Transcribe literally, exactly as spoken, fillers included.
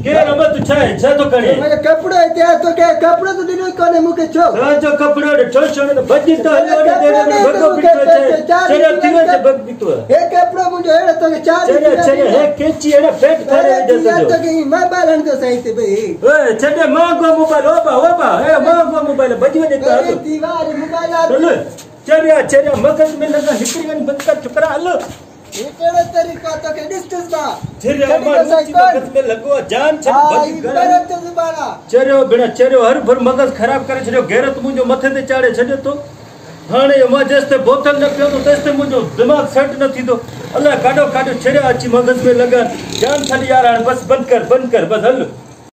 के रबत छे छे तो कणे मारे कपड़ो त्या तो के कपड़ो तो दिनो कोने मुके छो हां जो कपड़ो रे ठोसण बजी तो हलो ने दे भगो बितो छे चरे तिवे से भग बितो हे कपड़ो मुजो हेड़े तो के चार चरे चरे हे केची एने पेट थारे दे तो तो के मोबाइल हन तो सही ते भाई ओए छडे मांगो मोबाइल ओबा ओबा हे मांगो मोबाइल बजी ने तो हलो दीवार मोबाइल आ चलो चरिया चरिया मगज में लगा हिकड़ी गन बंद कर चुकरा हलो ये केड़ो तरीका तो के डिस्टेंस बा चरिया मगज में लगो जान छे बजी करे तो जुबाना चरियो बिना चरियो हर भर मगज खराब करे छड़ो गैरत मुजो मथे ते चाड़े छडे तो हाने मा जस्ते बोतल न पियो तो तस्ते मुजो दिमाग सेट न थी तो अल्लाह काडो काडो चरिया अच्छी मगज में लगा जान छली यार बस बंद कर बंद कर बस हल